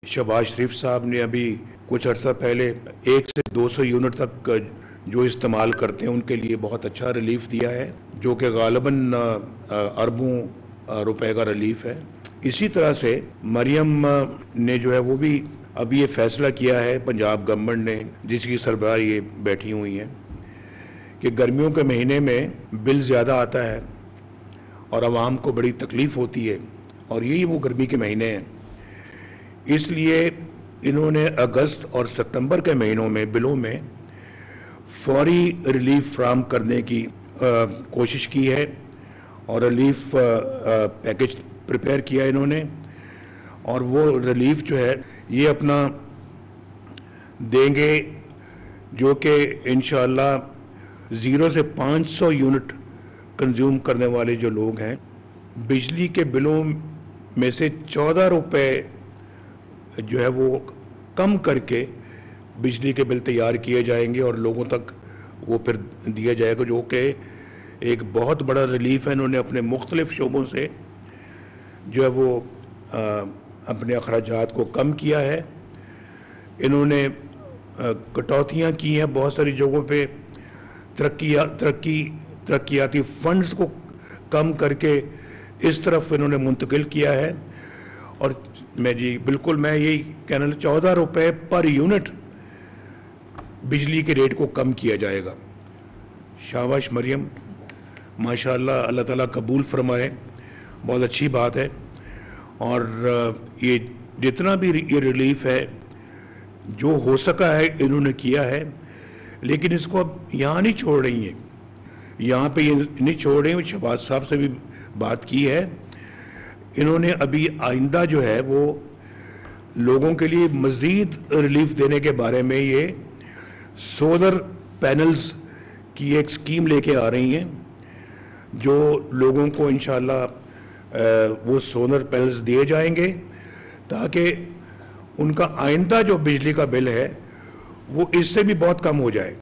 शहबाज शरीफ साहब ने अभी कुछ अर्सा पहले 1 से 200 यूनिट तक जो इस्तेमाल करते हैं उनके लिए बहुत अच्छा रिलीफ दिया है, जो कि गालिबन अरबों रुपए का रिलीफ है। इसी तरह से मरियम ने जो है वो भी अभी ये फैसला किया है पंजाब गवर्नमेंट ने, जिसकी सरबराह ये बैठी हुई हैं, कि गर्मियों के महीने में बिल ज़्यादा आता है और आवाम को बड़ी तकलीफ़ होती है, और यही वो गर्मी के महीने हैं। इसलिए इन्होंने अगस्त और सितंबर के महीनों में बिलों में फौरी रिलीफ फ्राहम करने की कोशिश की है और रिलीफ पैकेज प्रिपेयर किया इन्होंने, और वो रिलीफ जो है ये अपना देंगे, जो कि इंशाअल्लाह 0 से 500 यूनिट कंज्यूम करने वाले जो लोग हैं, बिजली के बिलों में से 14 रुपए जो है वो कम करके बिजली के बिल तैयार किए जाएंगे और लोगों तक वो फिर दिया जाएगा, जो कि एक बहुत बड़ा रिलीफ है। इन्होंने अपने मुख्तलिफ शोबों से जो है वो अपने अखराजात को कम किया है। इन्होंने कटौतियाँ की हैं बहुत सारी जगहों पे, तरक्याती फंड्स को कम करके इस तरफ इन्होंने मुंतकिल किया है। और मैं यही कहना 14 रुपए पर यूनिट बिजली के रेट को कम किया जाएगा। शाबाश मरियम, माशाअल्लाह, अल्लाह ताला कबूल फरमाए, बहुत अच्छी बात है। और ये जितना भी ये रिलीफ है जो हो सका है इन्होंने किया है, लेकिन इसको अब यहाँ नहीं छोड़ रही हैं, यहाँ पे ये नहीं छोड़ रही हैं। शहबाज साहब से भी बात की है, इन्होंने अभी आइंदा जो है वो लोगों के लिए मज़ीद रिलीफ देने के बारे में ये सोलर पैनल्स की एक स्कीम लेके आ रही हैं, जो लोगों को इंशाअल्लाह वो सोलर पैनल्स दिए जाएंगे ताकि उनका आइंदा जो बिजली का बिल है वो इससे भी बहुत कम हो जाए।